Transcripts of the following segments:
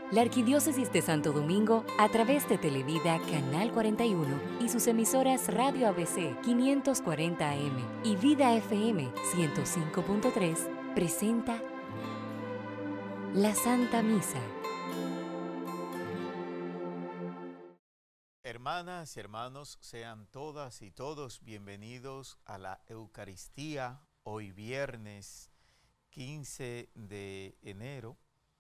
La Arquidiócesis de Santo Domingo, a través de Televida Canal 41 y sus emisoras Radio ABC 540 AM y Vida FM 105.3, presenta la Santa Misa. Hermanas y hermanos, sean todas y todos bienvenidos a la Eucaristía, hoy viernes 15 de enero.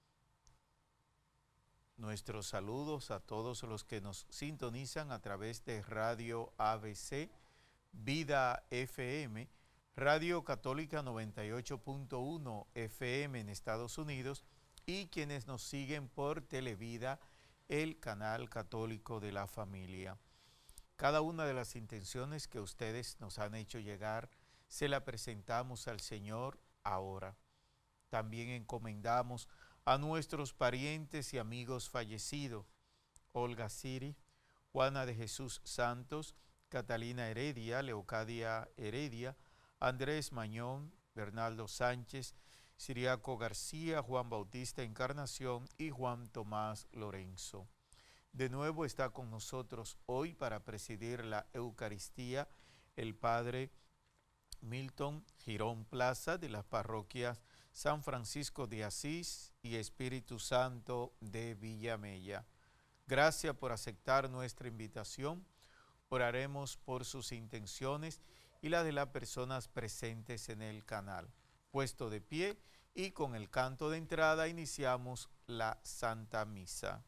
Nuestros saludos a todos los que nos sintonizan a través de Radio ABC, Vida FM, Radio Católica 98.1 FM en Estados Unidos y quienes nos siguen por Televida, el canal católico de la familia. Cada una de las intenciones que ustedes nos han hecho llegar, se la presentamos al Señor ahora. También encomendamos a nuestros parientes y amigos fallecidos, Olga Siri, Juana de Jesús Santos, Catalina Heredia, Leocadia Heredia, Andrés Mañón, Bernardo Sánchez, Siriaco García, Juan Bautista Encarnación y Juan Tomás Lorenzo. De nuevo está con nosotros hoy para presidir la Eucaristía el Padre Milton Girón Plaza de las parroquias San Francisco de Asís y Espíritu Santo de Villamella. Gracias por aceptar nuestra invitación. Oraremos por sus intenciones y la de las personas presentes en el canal. Puesto de pie y con el canto de entrada iniciamos la Santa Misa.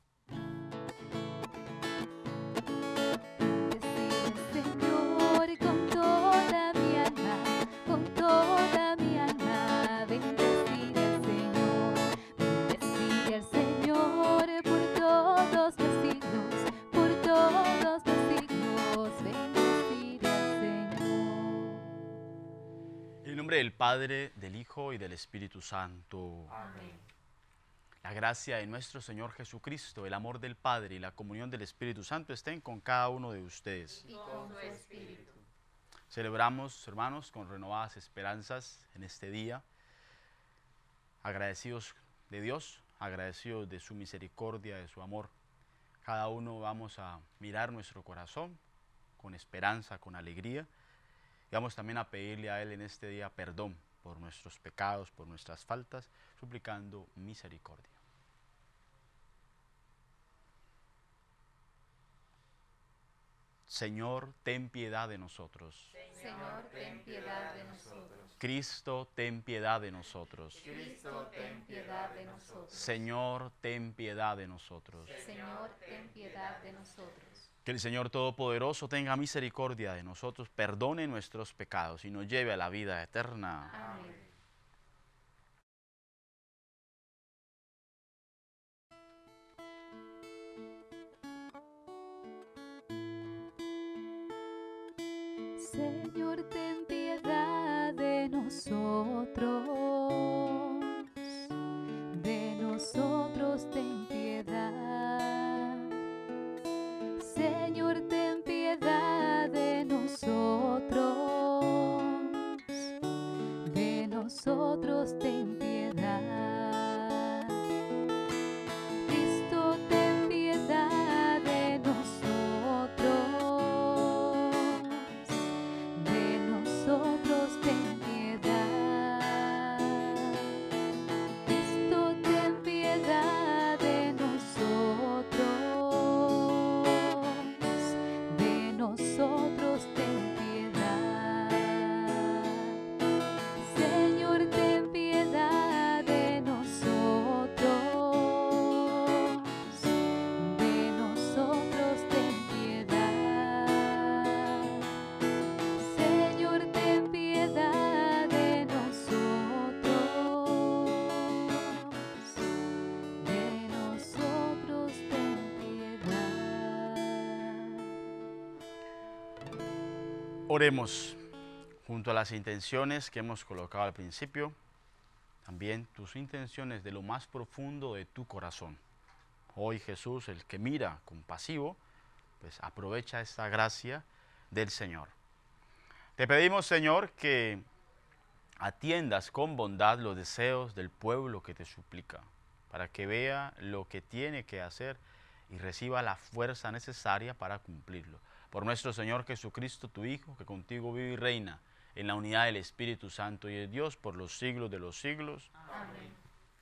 Del Padre, del Hijo y del Espíritu Santo. Amén. La gracia de nuestro Señor Jesucristo, el amor del Padre y la comunión del Espíritu Santo estén con cada uno de ustedes. Y con tu espíritu. Celebramos, hermanos, con renovadas esperanzas en este día, agradecidos de Dios, agradecidos de su misericordia, de su amor. Cada uno vamos a mirar nuestro corazón con esperanza, con alegría. Y vamos también a pedirle a Él en este día perdón por nuestros pecados, por nuestras faltas, suplicando misericordia. Señor, ten piedad de nosotros. Señor, ten piedad de nosotros. Cristo, ten piedad de nosotros. Cristo, ten piedad de nosotros. Señor, ten piedad de nosotros. Señor, ten piedad de nosotros. Que el Señor Todopoderoso tenga misericordia de nosotros, perdone nuestros pecados y nos lleve a la vida eterna. Amén. Señor, ten piedad de nosotros ten piedad. Señor, ten piedad de nosotros ten piedad. Cristo, ten piedad de nosotros ten piedad. Cristo, ten piedad de nosotros ten piedad. Señor, ten piedad de nosotros ten piedad. Señor, ten piedad de nosotros ten piedad. Oremos junto a las intenciones que hemos colocado al principio, también tus intenciones de lo más profundo de tu corazón. Hoy Jesús, el que mira compasivo, pues aprovecha esta gracia del Señor. Te pedimos, Señor, que atiendas con bondad los deseos del pueblo que te suplica. para que vea lo que tiene que hacer y reciba la fuerza necesaria para cumplirlo. Por nuestro Señor Jesucristo, tu Hijo, que contigo vive y reina en la unidad del Espíritu Santo y de Dios por los siglos de los siglos. Amén.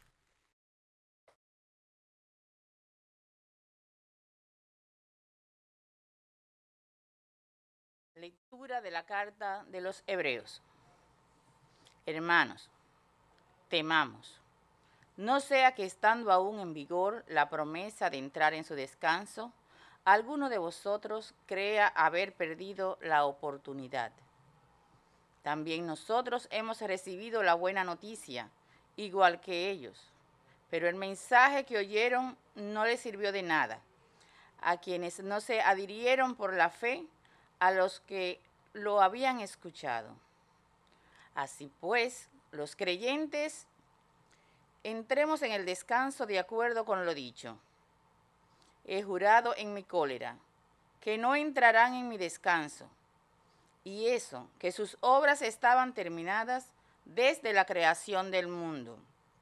Lectura de la carta de los Hebreos. Hermanos, temamos, no sea que estando aún en vigor la promesa de entrar en su descanso, alguno de vosotros crea haber perdido la oportunidad. También nosotros hemos recibido la buena noticia, igual que ellos, pero el mensaje que oyeron no les sirvió de nada. A quienes no se adhirieron por la fe, a los que lo habían escuchado. Así pues, los creyentes entremos en el descanso de acuerdo con lo dicho. He jurado en mi cólera que no entrarán en mi descanso, y eso, que sus obras estaban terminadas desde la creación del mundo.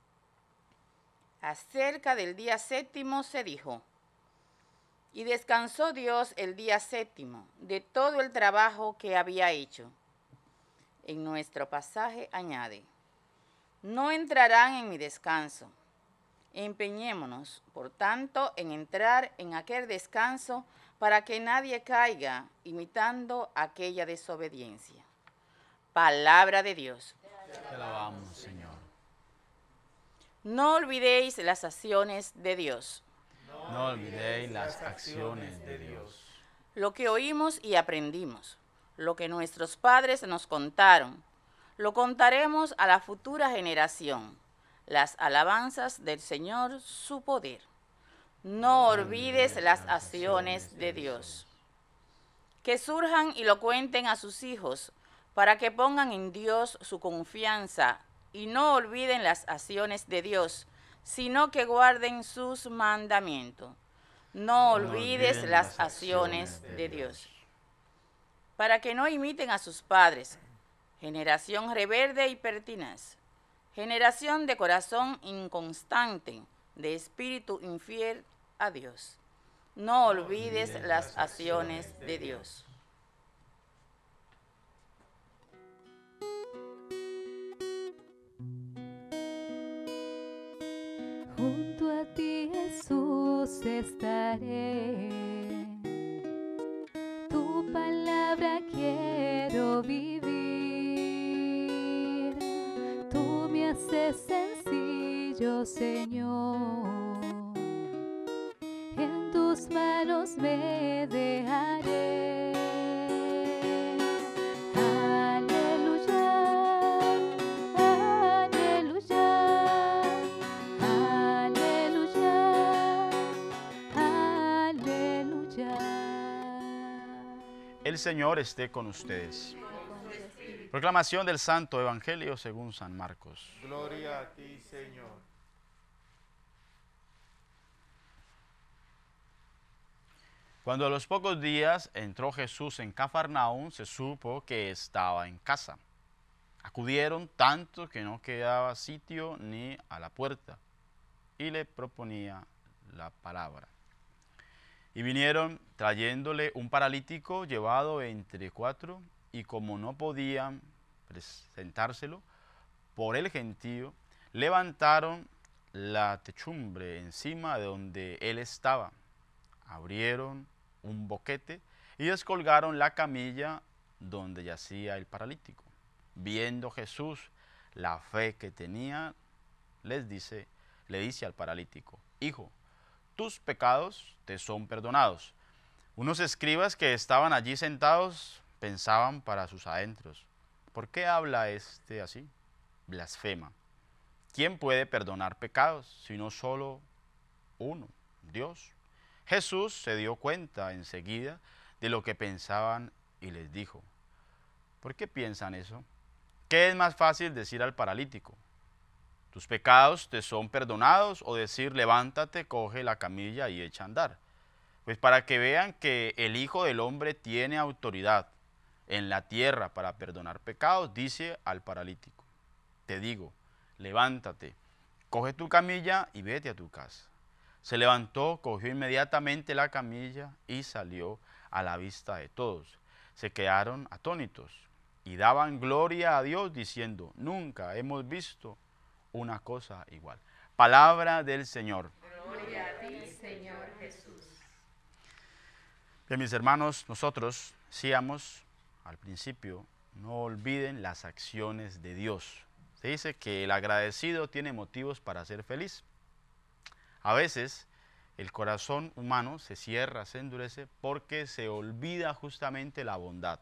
Acerca del día séptimo se dijo: y descansó Dios el día séptimo de todo el trabajo que había hecho. En nuestro pasaje añade: no entrarán en mi descanso. Empeñémonos, por tanto, en entrar en aquel descanso para que nadie caiga imitando aquella desobediencia. Palabra de Dios. Te alabamos, Señor. No olvidéis las acciones de Dios. No olvidéis las acciones de Dios. Lo que oímos y aprendimos, lo que nuestros padres nos contaron, lo contaremos a la futura generación, las alabanzas del Señor, su poder. No olvides las acciones de Dios. Que surjan y lo cuenten a sus hijos, para que pongan en Dios su confianza y no olviden las acciones de Dios, sino que guarden sus mandamientos. No olvides las acciones de Dios. Para que no imiten a sus padres, generación rebelde y pertinaz, generación de corazón inconstante, de espíritu infiel a Dios. No olvides las acciones de Dios. Junto a ti, Jesús, estaré. Tu palabra quiero vivir. Tú me haces sencillo, Señor. En tus manos me dejaré. El Señor esté con ustedes. Proclamación del Santo Evangelio según San Marcos. Gloria a ti, Señor. Cuando a los pocos días entró Jesús en Cafarnaúm, se supo que estaba en casa. Acudieron tanto que no quedaba sitio ni a la puerta, y le proponía la palabra. Y vinieron trayéndole un paralítico llevado entre 4, y como no podían presentárselo por el gentío, levantaron la techumbre encima de donde él estaba, abrieron un boquete y descolgaron la camilla donde yacía el paralítico. Viendo Jesús la fe que tenía, le dice al paralítico: hijo, tus pecados te son perdonados. Unos escribas que estaban allí sentados pensaban para sus adentros: ¿por qué habla este así? Blasfema. ¿Quién puede perdonar pecados sino solo uno, Dios? Jesús se dio cuenta enseguida de lo que pensaban y les dijo: ¿por qué piensan eso? ¿Qué es más fácil decir al paralítico: tus pecados te son perdonados, o decir: levántate, coge la camilla y echa a andar? Pues para que vean que el Hijo del Hombre tiene autoridad en la tierra para perdonar pecados, dice al paralítico: te digo, levántate, coge tu camilla y vete a tu casa. Se levantó, cogió inmediatamente la camilla y salió a la vista de todos. Se quedaron atónitos y daban gloria a Dios diciendo, nunca hemos visto una cosa igual. Palabra del Señor. Gloria a ti, Señor Jesús. Bien, mis hermanos, nosotros decíamos al principio, no olviden las acciones de Dios. Se dice que el agradecido tiene motivos para ser feliz. A veces el corazón humano se cierra, se endurece porque se olvida justamente la bondad.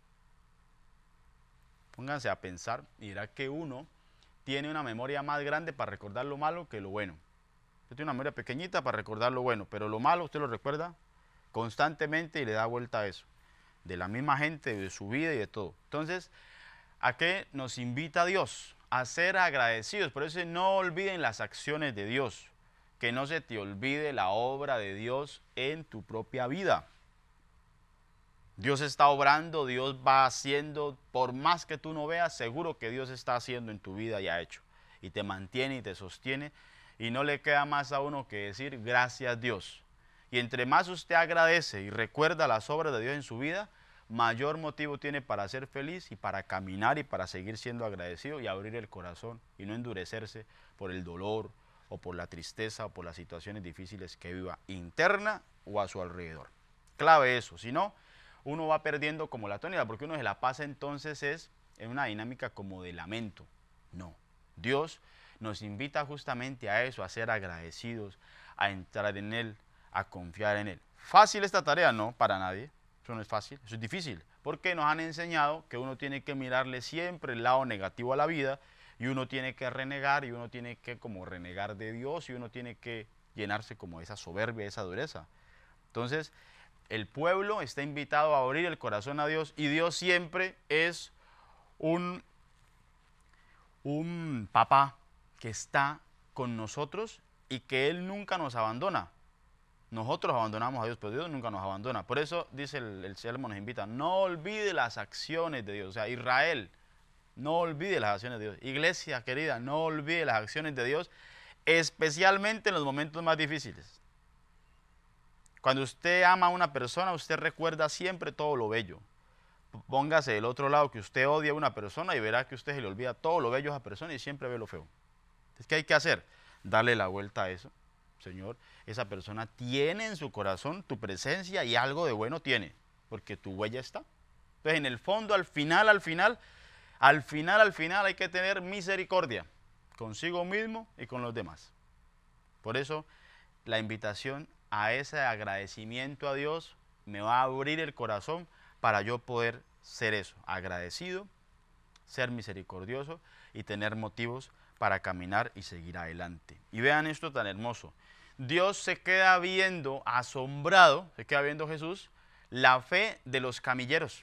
Pónganse a pensar y verá que uno tiene una memoria más grande para recordar lo malo que lo bueno. Usted tiene una memoria pequeñita para recordar lo bueno, pero lo malo usted lo recuerda constantemente y le da vuelta a eso. De la misma gente, de su vida y de todo. Entonces, ¿a qué nos invita Dios? A ser agradecidos. Por eso no olviden las acciones de Dios. Que no se te olvide la obra de Dios en tu propia vida. Dios está obrando, Dios va haciendo, por más que tú no veas, seguro que Dios está haciendo en tu vida y ha hecho. Y te mantiene y te sostiene. Y no le queda más a uno que decir gracias Dios. Y entre más usted agradece y recuerda las obras de Dios en su vida, mayor motivo tiene para ser feliz y para caminar y para seguir siendo agradecido y abrir el corazón y no endurecerse por el dolor o por la tristeza o por las situaciones difíciles que viva interna o a su alrededor. Clave eso, si no, uno va perdiendo como la tónica, porque uno se la pasa entonces es en una dinámica como de lamento. No, Dios nos invita justamente a eso, a ser agradecidos, a entrar en Él, a confiar en Él. ¿Fácil esta tarea? No, para nadie. Eso no es fácil, eso es difícil, porque nos han enseñado que uno tiene que mirarle siempre el lado negativo a la vida y uno tiene que renegar y uno tiene que como renegar de Dios y uno tiene que llenarse como de esa soberbia, de esa dureza. Entonces, el pueblo está invitado a abrir el corazón a Dios y Dios siempre es un papá que está con nosotros y que Él nunca nos abandona. Nosotros abandonamos a Dios, pero Dios nunca nos abandona. Por eso dice el Salmo, nos invita, no olvide las acciones de Dios. O sea, Israel, no olvide las acciones de Dios. Iglesia querida, no olvide las acciones de Dios, especialmente en los momentos más difíciles. Cuando usted ama a una persona, usted recuerda siempre todo lo bello. Póngase del otro lado que usted odia a una persona y verá que usted se le olvida todo lo bello a esa persona y siempre ve lo feo. Entonces, ¿qué hay que hacer? Darle la vuelta a eso. Señor, esa persona tiene en su corazón tu presencia y algo de bueno tiene, porque tu huella está. Entonces, en el fondo, al final hay que tener misericordia consigo mismo y con los demás. Por eso, la invitación a ese agradecimiento a Dios me va a abrir el corazón para yo poder ser eso, agradecido, ser misericordioso y tener motivos para caminar y seguir adelante. Y vean esto tan hermoso. Dios se queda viendo, asombrado, se queda viendo Jesús, la fe de los camilleros.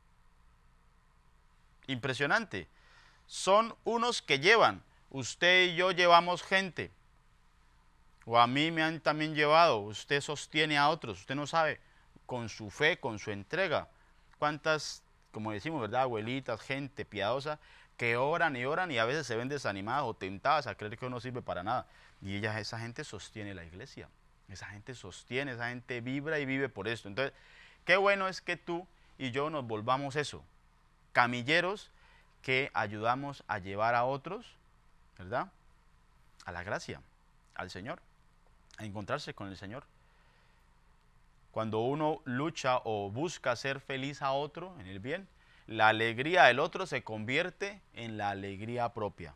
Impresionante. Son unos que llevan. Usted y yo llevamos gente. O a mí me han también llevado. Usted sostiene a otros. Usted no sabe, con su fe, con su entrega. Cuántas, como decimos, ¿verdad? Abuelitas, gente piadosa, que oran y a veces se ven desanimadas o tentadas a creer que no sirve para nada. Y esa gente sostiene la iglesia. Esa gente sostiene, esa gente vibra y vive por esto. Entonces, qué bueno es que tú y yo nos volvamos eso. Camilleros que ayudamos a llevar a otros, ¿verdad? A la gracia, al Señor, a encontrarse con el Señor. Cuando uno lucha o busca ser feliz a otro en el bien, la alegría del otro se convierte en la alegría propia.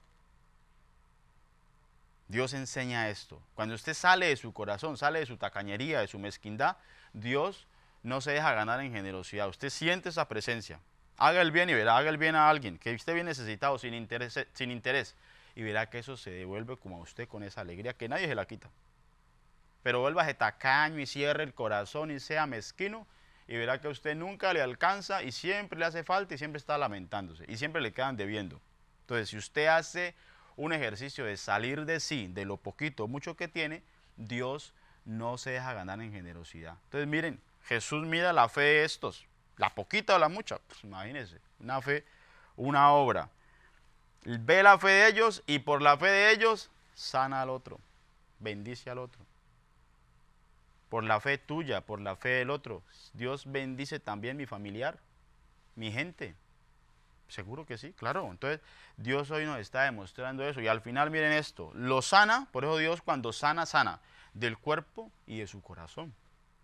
Dios enseña esto. Cuando usted sale de su corazón, sale de su tacañería, de su mezquindad, Dios no se deja ganar en generosidad. Usted siente esa presencia. Haga el bien y verá, haga el bien a alguien que esté bien necesitado, sin interés, y verá que eso se devuelve como a usted con esa alegría que nadie se la quita. Pero vuélvase tacaño y cierre el corazón y sea mezquino, y verá que a usted nunca le alcanza y siempre le hace falta y siempre está lamentándose y siempre le quedan debiendo. Entonces, si usted hace un ejercicio de salir de sí, de lo poquito o mucho que tiene, Dios no se deja ganar en generosidad. Entonces, miren, Jesús mira la fe de estos, la poquita o la mucha, pues imagínense, una fe, una obra. Ve la fe de ellos y por la fe de ellos sana al otro, bendice al otro. Por la fe tuya, por la fe del otro, Dios bendice también mi familiar, mi gente. Seguro que sí, claro. Entonces, Dios hoy nos está demostrando eso. Y al final, miren esto, lo sana, por eso Dios cuando sana, sana del cuerpo y de su corazón.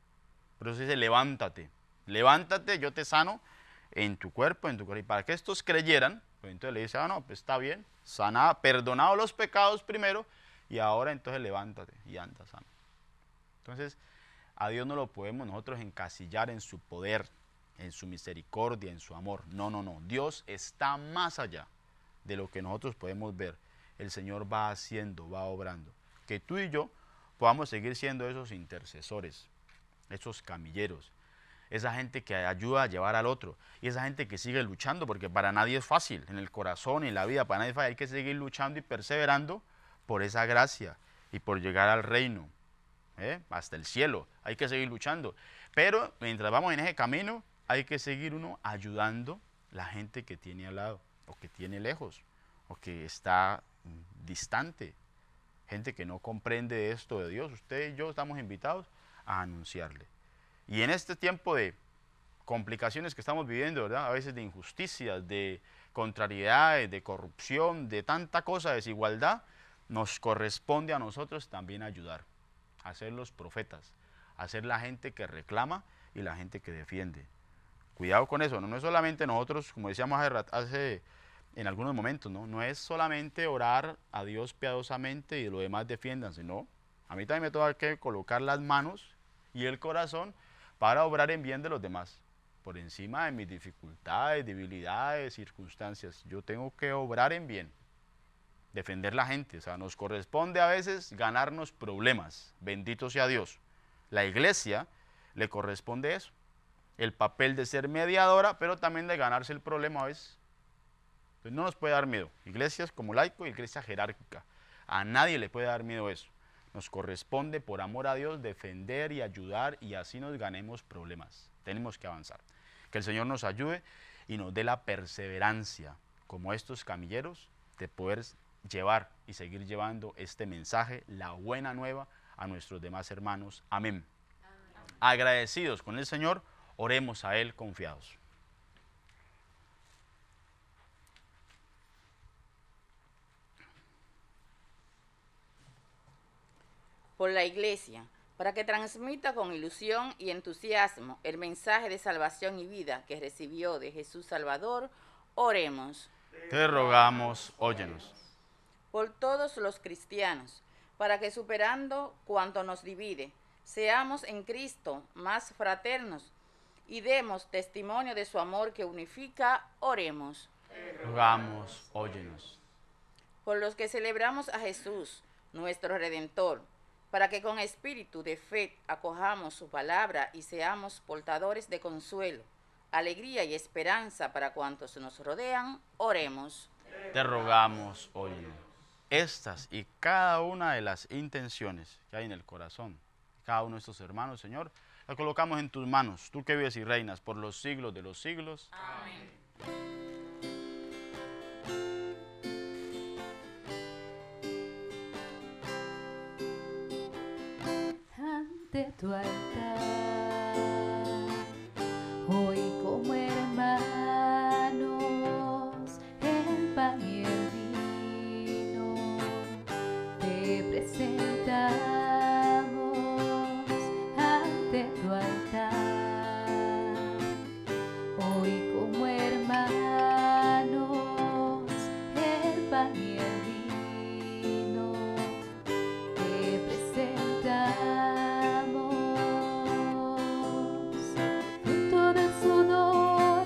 Por eso dice, levántate, levántate, yo te sano en tu cuerpo, en tu corazón. Y para que estos creyeran, pues entonces le dice, no, pues está bien, sana, perdonado los pecados primero, y ahora entonces levántate y anda sano. Entonces, a Dios no lo podemos nosotros encasillar en su poder, en su misericordia, en su amor. No, no, no. Dios está más allá de lo que nosotros podemos ver. El Señor va haciendo, va obrando. Que tú y yo podamos seguir siendo esos intercesores, esos camilleros, esa gente que ayuda a llevar al otro y esa gente que sigue luchando, porque para nadie es fácil, en el corazón y en la vida, para nadie es fácil. Hay que seguir luchando y perseverando por esa gracia y por llegar al reino, hasta el cielo. Hay que seguir luchando. Pero mientras vamos en ese camino, hay que seguir uno ayudando a la gente que tiene al lado, o que tiene lejos, o que está distante. Gente que no comprende esto de Dios. Usted y yo estamos invitados a anunciarle. Y en este tiempo de complicaciones que estamos viviendo, ¿verdad? A veces de injusticias, de contrariedades, de corrupción, de tanta cosa, desigualdad, nos corresponde a nosotros también ayudar, a ser los profetas, a ser la gente que reclama y la gente que defiende. Cuidado con eso, no es solamente nosotros, como decíamos hace en algunos momentos, no es solamente orar a Dios piadosamente y lo demás defiendan, sino a mí también me toca que colocar las manos y el corazón para obrar en bien de los demás, por encima de mis dificultades, debilidades, circunstancias. Yo tengo que obrar en bien, defender la gente. O sea, nos corresponde a veces ganarnos problemas, bendito sea Dios. La iglesia le corresponde eso, el papel de ser mediadora, pero también de ganarse el problema a veces. Entonces no nos puede dar miedo. Iglesias como laico, iglesia jerárquica, a nadie le puede dar miedo eso. Nos corresponde por amor a Dios defender y ayudar y así nos ganemos problemas. Tenemos que avanzar. Que el Señor nos ayude y nos dé la perseverancia, como estos camilleros, de poder llevar y seguir llevando este mensaje, la buena nueva, a nuestros demás hermanos. Amén. Amén. Agradecidos con el Señor, oremos a Él confiados. Por la Iglesia, para que transmita con ilusión y entusiasmo el mensaje de salvación y vida que recibió de Jesús Salvador, oremos. Te rogamos, óyenos. Por todos los cristianos, para que superando cuanto nos divide, seamos en Cristo más fraternos y demos testimonio de su amor que unifica, oremos. Te rogamos, óyenos. Por los que celebramos a Jesús, nuestro Redentor, para que con espíritu de fe acojamos su palabra y seamos portadores de consuelo, alegría y esperanza para cuantos nos rodean, oremos. Te rogamos, óyenos. Estas y cada una de las intenciones que hay en el corazón, cada uno de estos hermanos, Señor, las colocamos en tus manos, tú que vives y reinas por los siglos de los siglos. Amén. Ante tu altar, hoy como hermanos, el pan y el vino, te presentamos ante tu altar. Hoy como hermanos, el pan y el vino, te presentamos. Fruto del sudor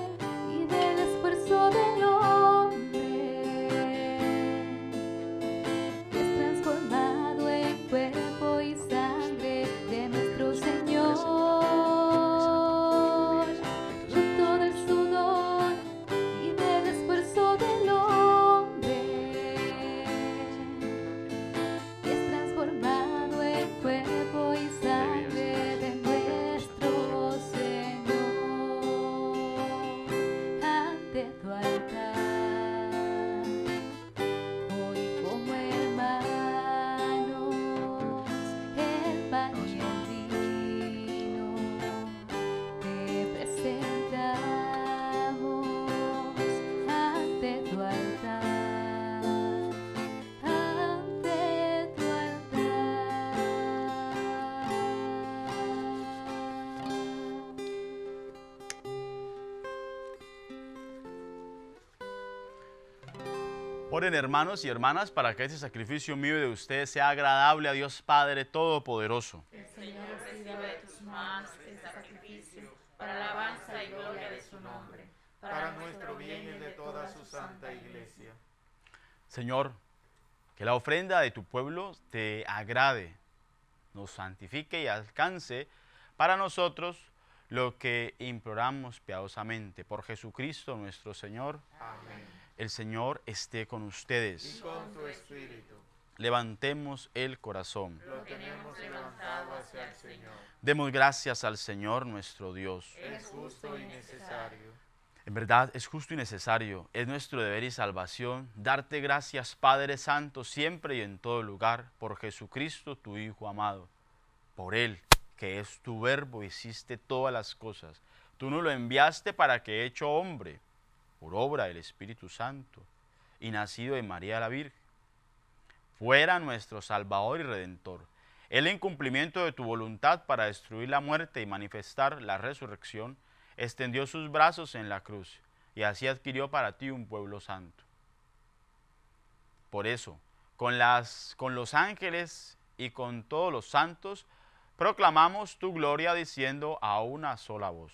Oren, hermanos y hermanas, para que este sacrificio mío y de ustedes sea agradable a Dios Padre Todopoderoso. El Señor reciba de tus manos este sacrificio para alabanza y gloria de su nombre, para nuestro bien y el de toda su santa iglesia. Señor, que la ofrenda de tu pueblo te agrade, nos santifique y alcance para nosotros lo que imploramos piadosamente. Por Jesucristo nuestro Señor. Amén. El Señor esté con ustedes. Y con tu espíritu. Levantemos el corazón. Lo tenemos levantado hacia el Señor. Demos gracias al Señor nuestro Dios. Es justo y necesario. En verdad es justo y necesario, es nuestro deber y salvación, darte gracias, Padre Santo, siempre y en todo lugar, por Jesucristo, tu Hijo amado. Por Él, que es tu verbo, hiciste todas las cosas. Tú nos lo enviaste para que, hecho hombre, por obra del Espíritu Santo, y nacido de María la Virgen, fuera nuestro Salvador y Redentor. Él, en cumplimiento de tu voluntad para destruir la muerte y manifestar la resurrección, extendió sus brazos en la cruz y así adquirió para ti un pueblo santo. Por eso, con los ángeles y con todos los santos, proclamamos tu gloria diciendo a una sola voz.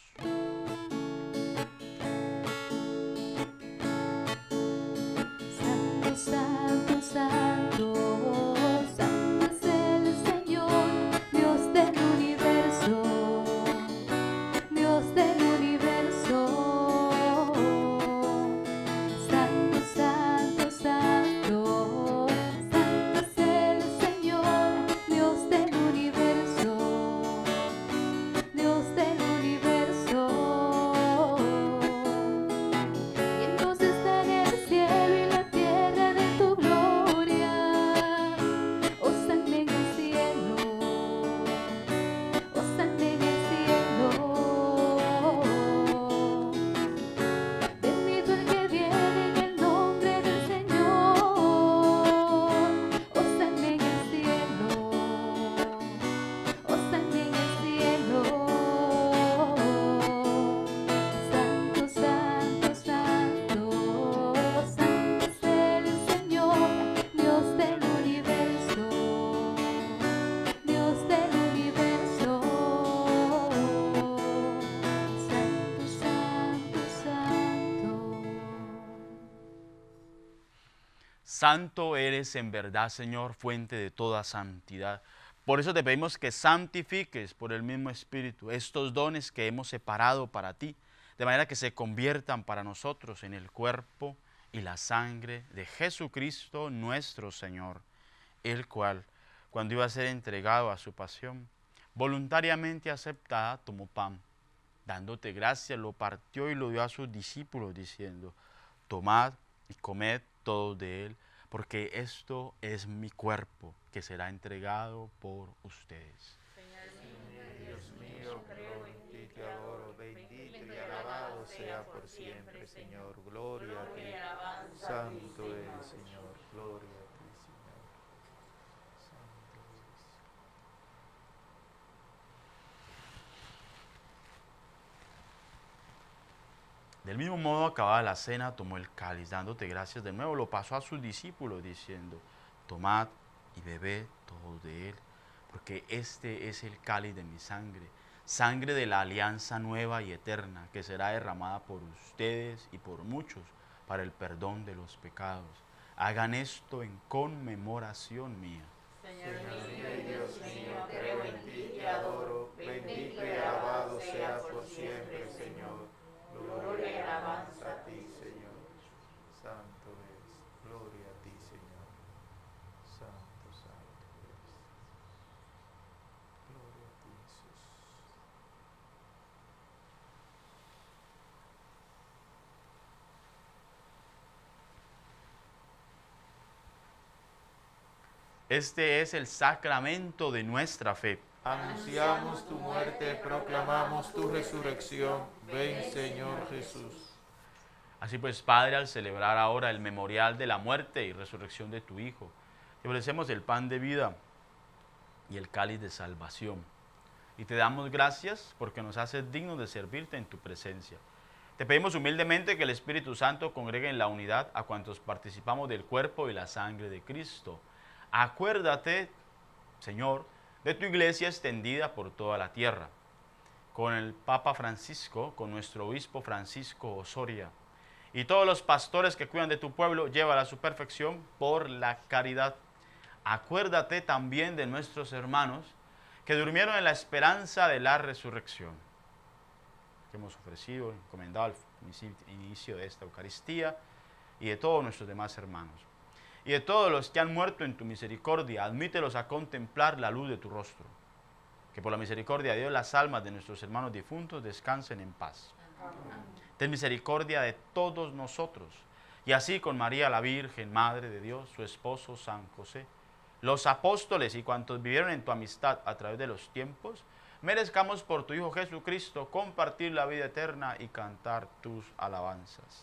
Santo, santo, santo, santo es el Señor, Dios del universo, Dios del universo. Santo, santo, santo, santo es el Señor, Dios del universo, Dios del universo. Y entonces está en el cielo y la tierra de tu gloria. Hosana en el cielo, hosana en el cielo. Bendito el que viene en el nombre del Señor. Hosana en el cielo, hosana en el cielo. Santo, santo, santo, santo es el Señor, Dios del universo, Dios del universo. Santo, santo, santo. Santo eres en verdad, Señor, fuente de toda santidad. Por eso te pedimos que santifiques por el mismo Espíritu estos dones que hemos separado para ti, de manera que se conviertan para nosotros en el cuerpo y la sangre de Jesucristo nuestro Señor, el cual, cuando iba a ser entregado a su pasión, voluntariamente aceptada, tomó pan, dándote gracias, lo partió y lo dio a sus discípulos, diciendo: tomad y comed todos de él, porque esto es mi cuerpo, que será entregado por ustedes. Dios mío, creo en ti, te adoro, bendito y alabado sea por siempre, Señor. Gloria a ti. Santo eres, Señor. Gloria a ti, Señor. Santo eres. Del mismo modo, acabada la cena, tomó el cáliz, dándote gracias de nuevo, lo pasó a sus discípulos, diciendo: tomad y bebed todos de él, porque este es el cáliz de mi sangre, sangre de la alianza nueva y eterna, que será derramada por ustedes y por muchos para el perdón de los pecados. Hagan esto en conmemoración mía. Señor Señor y Dios mío, creo en ti, te adoro, bendito y alabado seas por siempre, Señor. Gloria y alabanza a ti, Señor. Santo eres. Gloria a ti, Señor. Santo, santo eres. Gloria a ti, Jesús. Este es el sacramento de nuestra fe. Anunciamos tu muerte, proclamamos tu resurrección. Ven, Señor Jesús. Así pues, Padre, al celebrar ahora el memorial de la muerte y resurrección de tu Hijo, te ofrecemos el pan de vida y el cáliz de salvación. Y te damos gracias porque nos haces dignos de servirte en tu presencia. Te pedimos humildemente que el Espíritu Santo congregue en la unidad a cuantos participamos del cuerpo y la sangre de Cristo. Acuérdate, Señor, de tu iglesia extendida por toda la tierra, con el Papa Francisco, con nuestro obispo Francisco Osoria, y todos los pastores que cuidan de tu pueblo, llévala a su perfección por la caridad. Acuérdate también de nuestros hermanos que durmieron en la esperanza de la resurrección, que hemos ofrecido, encomendado al inicio de esta Eucaristía, y de todos nuestros demás hermanos. Y de todos los que han muerto en tu misericordia, admítelos a contemplar la luz de tu rostro. Que por la misericordia de Dios las almas de nuestros hermanos difuntos descansen en paz. Ten misericordia de todos nosotros, y así con María la Virgen, Madre de Dios, su esposo San José, los apóstoles y cuantos vivieron en tu amistad a través de los tiempos, merezcamos por tu Hijo Jesucristo compartir la vida eterna y cantar tus alabanzas.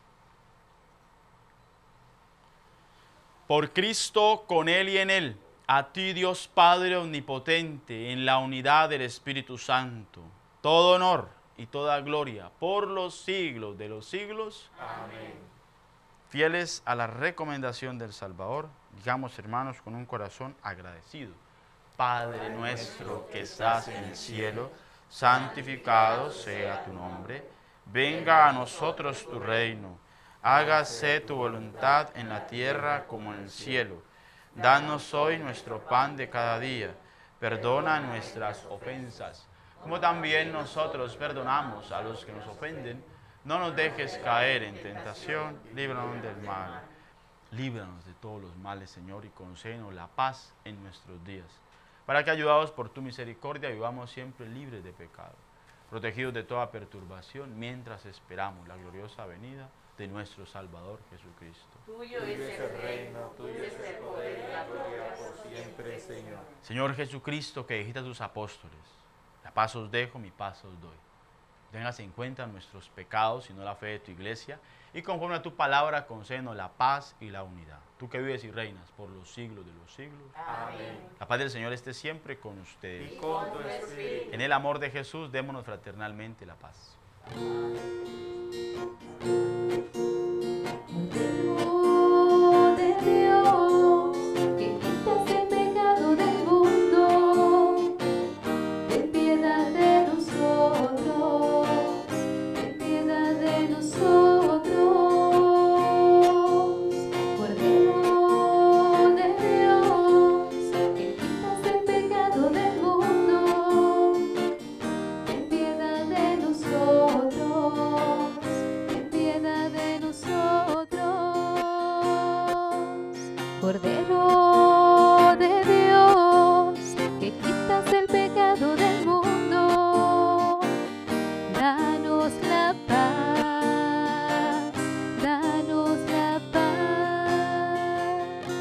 Por Cristo, con Él y en Él, a ti Dios Padre Omnipotente, en la unidad del Espíritu Santo, todo honor y toda gloria por los siglos de los siglos. Amén. Fieles a la recomendación del Salvador, digamos, hermanos, con un corazón agradecido: Padre nuestro que estás en el cielo, santificado sea tu nombre. Venga a nosotros tu reino. Hágase tu voluntad en la tierra como en el cielo. Danos hoy nuestro pan de cada día. Perdona nuestras ofensas, como también nosotros perdonamos a los que nos ofenden. No nos dejes caer en tentación, líbranos del mal. Líbranos de todos los males, Señor, y concédenos la paz en nuestros días, para que, ayudados por tu misericordia, vivamos siempre libres de pecado, protegidos de toda perturbación, mientras esperamos la gloriosa venida de nuestro Salvador Jesucristo. Tuyo es el reino, tuyo es el poder y la gloria por siempre, Señor. Señor Jesucristo, que dijiste a tus apóstoles: la paz os dejo, mi paz os doy. Tengas en cuenta nuestros pecados y no la fe de tu iglesia, y conforme a tu palabra concédenos la paz y la unidad. Tú que vives y reinas por los siglos de los siglos. Amén. La paz del Señor esté siempre con ustedes. Y con tu espíritu. En el amor de Jesús, démonos fraternalmente la paz. Cordero de Dios, que quitas el pecado del mundo, ten piedad de nosotros, ten piedad de nosotros. Cordero de Dios, que quitas el pecado del mundo, ten piedad de nosotros, ten piedad de nosotros. Cordero de Dios, que quitas el pecado del mundo, danos la paz, danos la paz.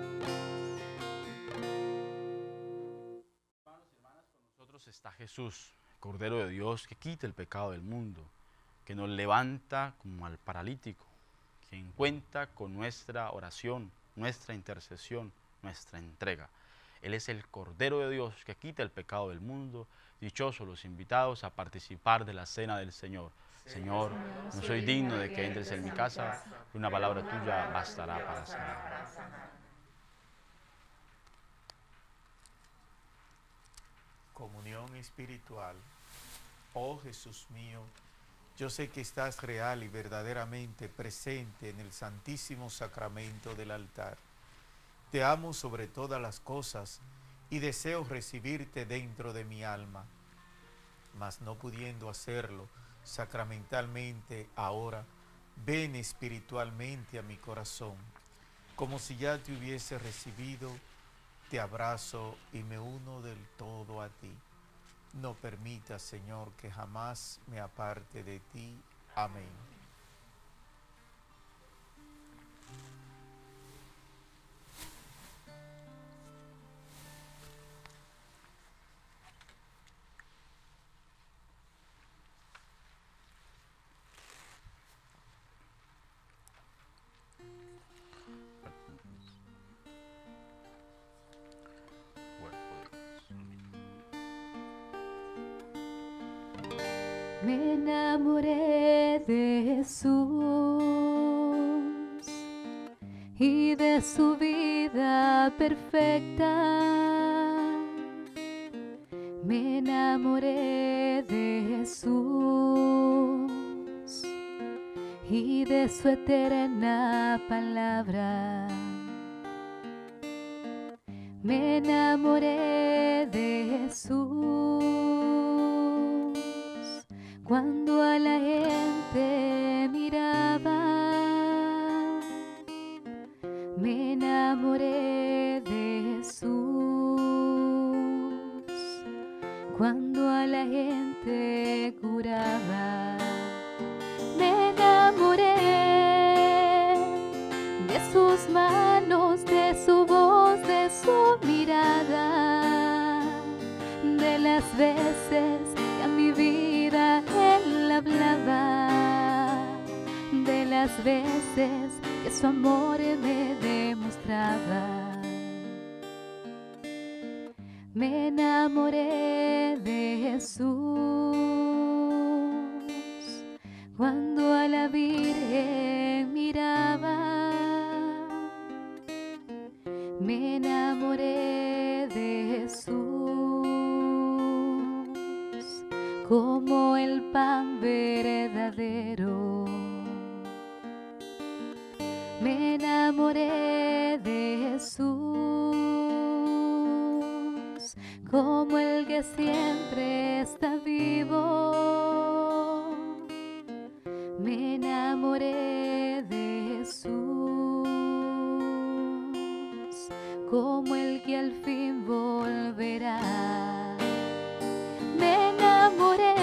Nosotros está Jesús, el Cordero de Dios, que quita el pecado del mundo, que nos levanta como al paralítico, quien cuenta con nuestra oración, nuestra intercesión, nuestra entrega. Él es el Cordero de Dios que quita el pecado del mundo. Dichosos los invitados a participar de la cena del Señor. Señor, no soy digno de que entres en mi casa, y una palabra tuya bastará para sanar. Comunión espiritual. Oh Jesús mío, yo sé que estás real y verdaderamente presente en el santísimo sacramento del altar. Te amo sobre todas las cosas y deseo recibirte dentro de mi alma. Mas no pudiendo hacerlo sacramentalmente ahora, ven espiritualmente a mi corazón. Como si ya te hubiese recibido, te abrazo y me uno del todo a ti. No permitas, Señor, que jamás me aparte de ti. Amén. Me enamoré de Jesús y de su vida perfecta. Me enamoré de Jesús y de su eterna palabra. Me enamoré de Jesús cuando a la gente miraba. Me enamoré de Jesús cuando a la gente curaba. Me enamoré de sus manos, de su voz, de su mirada, de las veces que a mi vida Él hablaba, de las veces que su amor me demostraba. Me enamoré de Jesús cuando a la Virgen miraba. Me enamoré de Jesús como el pan verdadero. Me enamoré de Jesús como el que siempre está vivo. Me enamoré de Jesús como el que al fin volverá. Me enamoré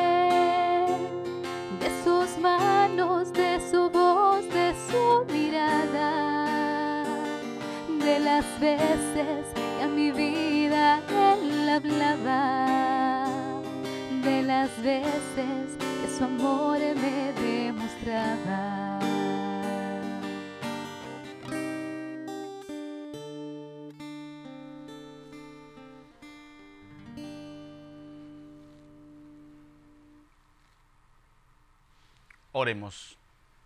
de sus manos, de su voz, de su mirada, de las veces que a mi vida Él hablaba, de las veces que su amor me demostraba. Oremos.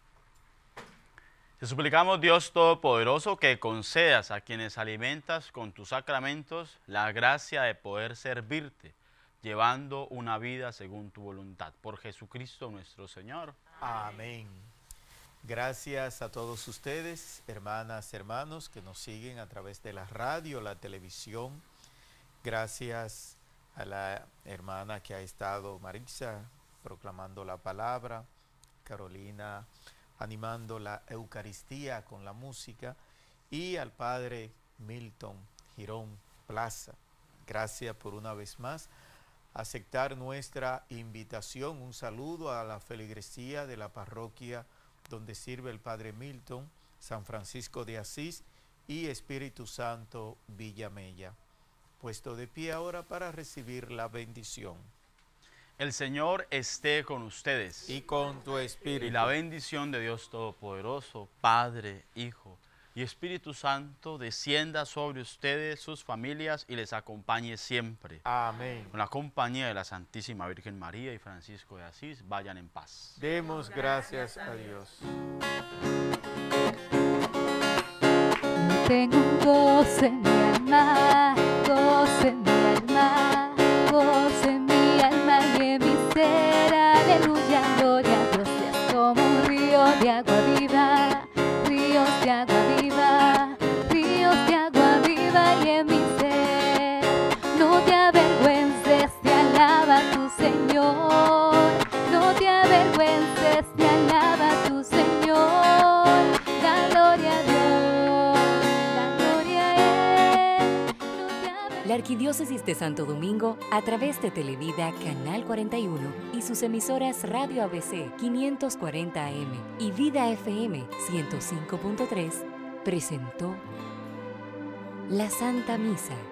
Te suplicamos, Dios Todopoderoso, que concedas a quienes alimentas con tus sacramentos la gracia de poder servirte, llevando una vida según tu voluntad. Por Jesucristo nuestro Señor. Amén. Gracias a todos ustedes, hermanas, hermanos, que nos siguen a través de la radio, la televisión. Gracias a la hermana que ha estado, Marisa, proclamando la palabra, Carolina animando la Eucaristía con la música, y al Padre Milton Girón Plaza. Gracias por una vez más aceptar nuestra invitación. Un saludo a la feligresía de la parroquia donde sirve el Padre Milton, San Francisco de Asís y Espíritu Santo Villamella. Puesto de pie ahora para recibir la bendición. El Señor esté con ustedes. Y con tu espíritu. Y la bendición de Dios Todopoderoso, Padre, Hijo y Espíritu Santo, descienda sobre ustedes, sus familias, y les acompañe siempre. Amén. Con la compañía de la Santísima Virgen María y Francisco de Asís, vayan en paz. Demos gracias a Dios. Tengo un goce en mi alma, goce en mi alma, goce en mi alma y en mi ser. Aleluya, gloria a Dios. Es como un río de agua viva, ríos de agua viva, ríos de agua viva y en mi ser. No te avergüences, te alaba tu Señor. No te avergüences, te alaba tu Señor. La gloria a Dios, la gloria a Él. No te avergüences. La Arquidiócesis de Santo Domingo, a través de Televida Canal 41 y sus emisoras Radio ABC 540 AM y Vida FM 105.3, presentó la Santa Misa.